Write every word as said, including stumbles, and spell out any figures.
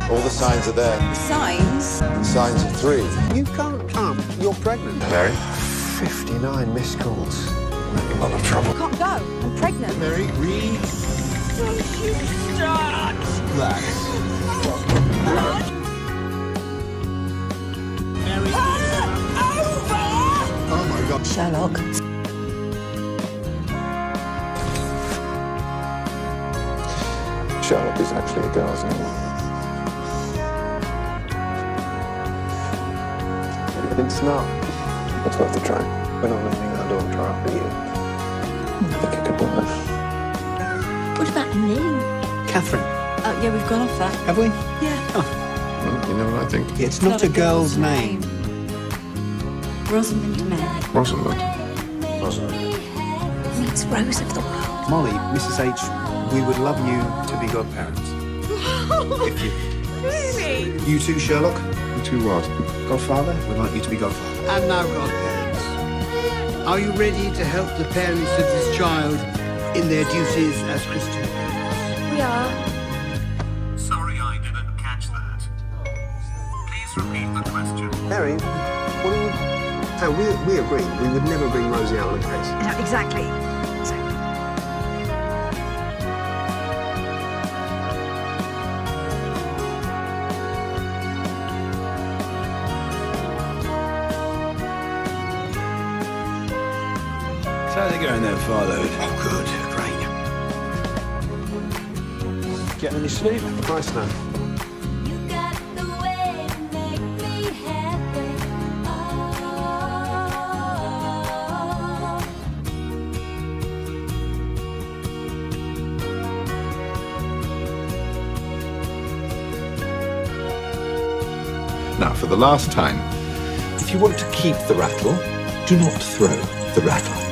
All the signs are there. Signs? Signs of three. You can't come. You're pregnant. Mary? fifty-nine missed calls. We're in a lot of trouble. Can't go. I'm pregnant. Mary, read. Don't you start! Relax. Mary. Over! Oh my God. Sherlock. Sherlock is actually a girl's name. It's not. It's worth a try. We're not leaving our door trial for you. I think it could work. What about the name? Catherine. Uh, yeah, we've gone off that. Have we? Yeah. Oh. Well, you know what I think? It's not, not a girl's name. Rosamund Mary. Rosamund. Rosamund. Means Rose of the World. Molly, Missus H, we would love you to be godparents. If you... Really? You too, Sherlock? You two what? Godfather? We'd like you to be godfather. And now, godparents, are you ready to help the parents of this child in their duties as Christian parents? We are. Sorry I didn't catch that. Please repeat the question. Mary, what do you... Oh, we, we agreed we would never bring Rosie out on a case. No, exactly. So, So they're going there, Farload. Oh, good. Great. Getting any sleep? Nice now. You got the way to make me happy. Oh. Now, for the last time, If you want to keep the rattle, do not throw the rattle.